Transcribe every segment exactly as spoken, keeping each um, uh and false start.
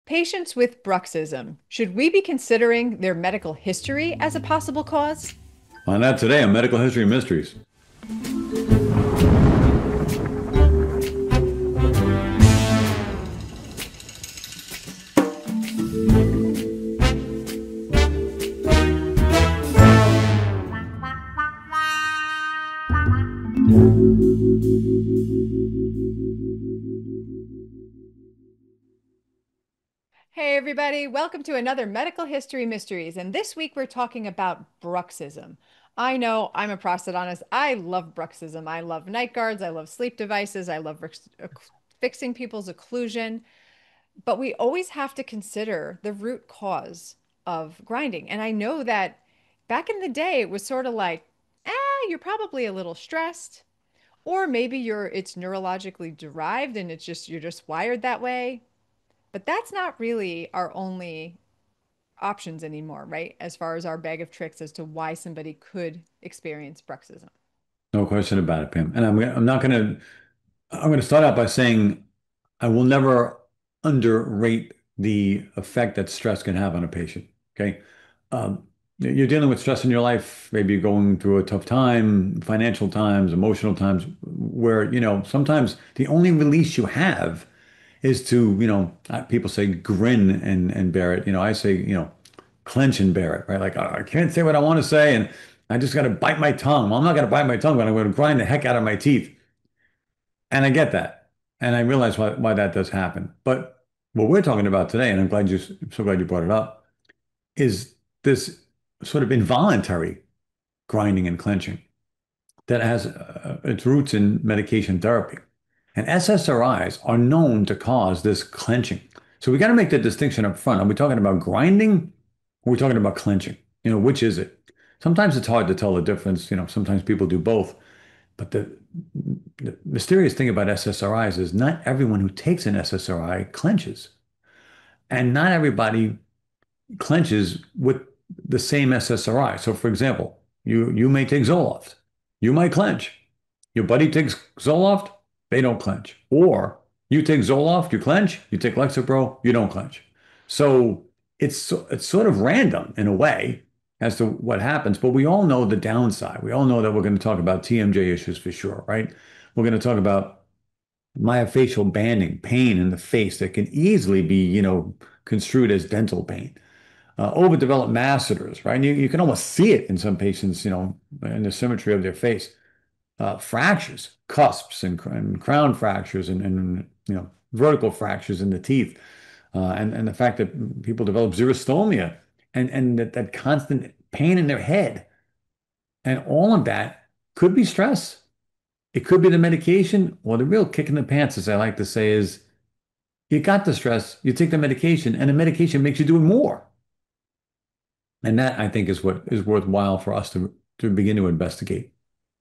Patients with bruxism, should we be considering their medical history as a possible cause? On that today on Medical History Mysteries. Hey, everybody, welcome to another Medical History Mysteries. And this week we're talking about bruxism. I know I'm a prosthodontist. I love bruxism. I love night guards. I love sleep devices. I love fixing people's occlusion. But we always have to consider the root cause of grinding. And I know that back in the day, it was sort of like, ah, you're probably a little stressed, or maybe you're it's neurologically derived and it's just you're just wired that way. But that's not really our only options anymore, right? As far as our bag of tricks as to why somebody could experience bruxism. No question about it, Pam. And I'm I'm not going to I'm going to start out by saying I will never underrate the effect that stress can have on a patient. Okay. Um, you're dealing with stress in your life. Maybe you're going through a tough time, financial times, emotional times, where, you know, sometimes the only release you have is to, you know, uh, people say grin and and bear it. You know, I say, you know, clench and bear it, right? Like I can't say what I want to say, and I just got to bite my tongue. Well, I'm not going to bite my tongue, but I'm going to grind the heck out of my teeth. And I get that, and I realize why why that does happen. But what we're talking about today, and I'm glad you so glad you brought it up, is this sort of involuntary grinding and clenching that has uh, its roots in medication therapy. And S S R Is are known to cause this clenching. So we got to make the distinction up front. Are we talking about grinding or are we talking about clenching? You know, which is it? Sometimes it's hard to tell the difference. You know, sometimes people do both. But the, the mysterious thing about S S R Is is not everyone who takes an S S R I clenches. And not everybody clenches with the same S S R I. So for example, you you may take Zoloft. You might clench. Your buddy takes Zoloft, they don't clench. Or you take Zoloft, you clench. You take Lexapro, you don't clench. So it's it's sort of random in a way as to what happens, but we all know the downside. We all know that we're going to talk about T M J issues for sure, right? We're going to talk about myofascial banding, pain in the face that can easily be, you know, construed as dental pain. Uh, overdeveloped masseters, right? And you, you can almost see it in some patients, you know, in the symmetry of their face. Uh, fractures, cusps and, and crown fractures and, and, you know, vertical fractures in the teeth. Uh, and, and the fact that people develop xerostomia and, and that, that constant pain in their head. And all of that could be stress. It could be the medication, or the real kick in the pants, as I like to say, is you got the stress, you take the medication, and the medication makes you do it more. And that, I think, is what is worthwhile for us to, to begin to investigate.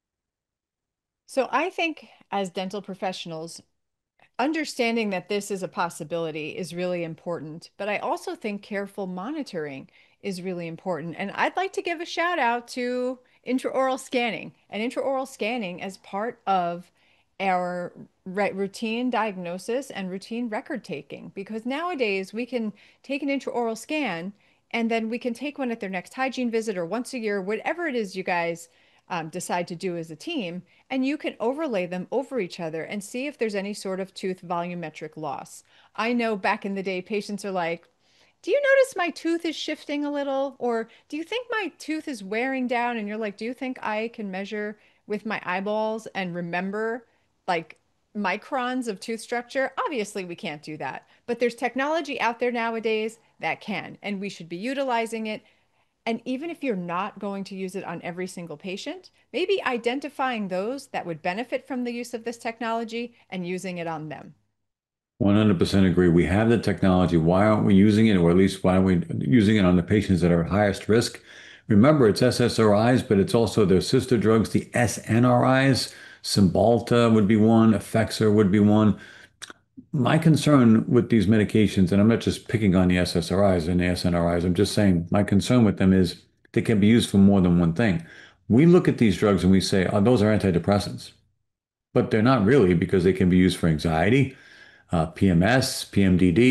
So I think as dental professionals, understanding that this is a possibility is really important, but I also think careful monitoring is really important. And I'd like to give a shout out to intraoral scanning and intraoral scanning as part of our right routine diagnosis and routine record taking, because nowadays we can take an intraoral scan and then we can take one at their next hygiene visit or once a year, whatever it is you guys um, decide to do as a team, and you can overlay them over each other and see if there's any sort of tooth volumetric loss. I know back in the day, patients are like, do you notice my tooth is shifting a little? Or do you think my tooth is wearing down? And you're like, do you think I can measure with my eyeballs and remember like microns of tooth structure? Obviously, we can't do that. But there's technology out there nowadays that can, and we should be utilizing it. And even if you're not going to use it on every single patient, maybe identifying those that would benefit from the use of this technology and using it on them. one hundred percent agree. We have the technology. Why aren't we using it? Or at least why aren't we using it on the patients that are at highest risk? Remember, it's S S R Is, but it's also their sister drugs, the S N R Is. Cymbalta would be one, Effexor would be one. My concern with these medications, and I'm not just picking on the S S R Is and the S N R Is, I'm just saying my concern with them is they can be used for more than one thing. We look at these drugs and we say, oh, those are antidepressants, but they're not really because they can be used for anxiety, uh, P M S, P M D D,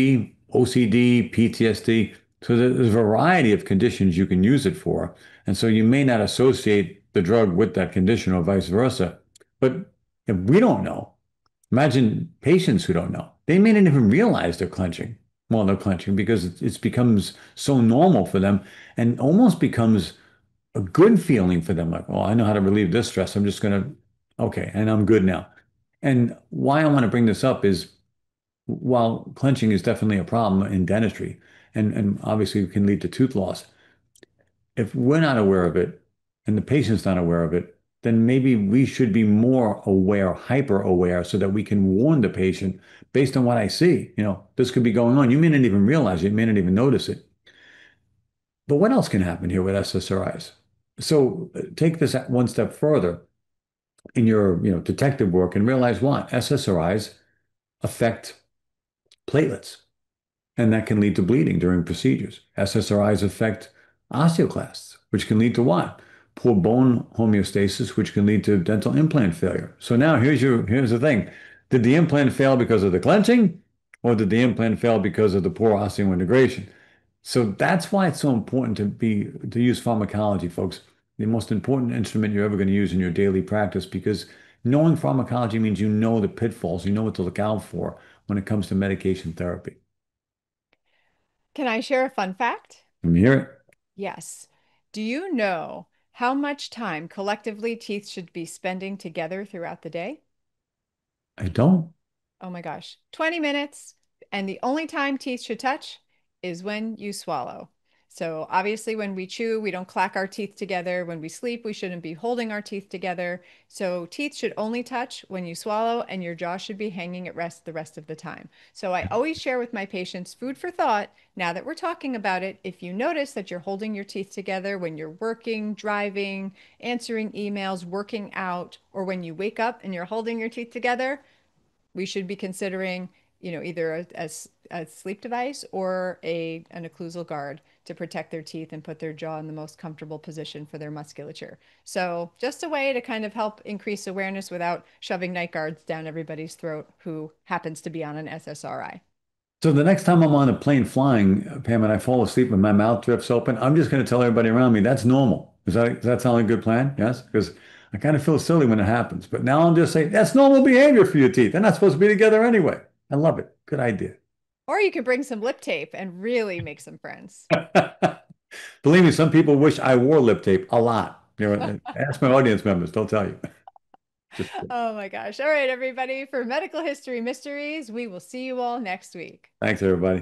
O C D, P T S D. So there's a variety of conditions you can use it for. And so you may not associate the drug with that condition or vice versa. But if we don't know, imagine patients who don't know. They may not even realize they're clenching while they're clenching because it, it becomes so normal for them and almost becomes a good feeling for them. Like, oh, I know how to relieve this stress. I'm just going to, okay, and I'm good now. And why I want to bring this up is while clenching is definitely a problem in dentistry and, and obviously can lead to tooth loss, if we're not aware of it and the patient's not aware of it, then maybe we should be more aware, hyper aware, so that we can warn the patient based on what I see. You know, this could be going on. You may not even realize it, you may not even notice it. But what else can happen here with S S R Is? So uh, take this one step further in your, you know, detective work and realize what S S R Is affect platelets, and that can lead to bleeding during procedures. S S R Is affect osteoclasts, which can lead to what? Poor bone homeostasis, which can lead to dental implant failure. So now here's your here's the thing. Did the implant fail because of the clenching, or did the implant fail because of the poor osseointegration? So that's why it's so important to be to use pharmacology, folks. The most important instrument you're ever going to use in your daily practice, because knowing pharmacology means you know the pitfalls, you know what to look out for when it comes to medication therapy. Can I share a fun fact? Let me hear it. Yes. Do you know how much time collectively teeth should be spending together throughout the day? I don't. Oh my gosh, twenty minutes. And the only time teeth should touch is when you swallow. So obviously, when we chew, we don't clack our teeth together. When we sleep, we shouldn't be holding our teeth together. So teeth should only touch when you swallow, and your jaw should be hanging at rest the rest of the time. So I always share with my patients food for thought. Now that we're talking about it, if you notice that you're holding your teeth together when you're working, driving, answering emails, working out, or when you wake up and you're holding your teeth together, we should be considering, you know, either a, a a sleep device or a an occlusal guard to protect their teeth and put their jaw in the most comfortable position for their musculature. So just a way to kind of help increase awareness without shoving night guards down everybody's throat who happens to be on an S S R I. So the next time I'm on a plane flying, uh, Pam, and I fall asleep and my mouth drifts open, I'm just going to tell everybody around me that's normal. Is that, does that sound like a good plan? Yes? Because I kind of feel silly when it happens. But now I'll just say that's normal behavior for your teeth. They're not supposed to be together anyway. I love it. Good idea. Or you could bring some lip tape and really make some friends. Believe me, some people wish I wore lip tape a lot. You know, ask my audience members, they'll tell you. Just Oh my gosh. All right, everybody. For Medical History Mysteries, we will see you all next week. thanks, everybody.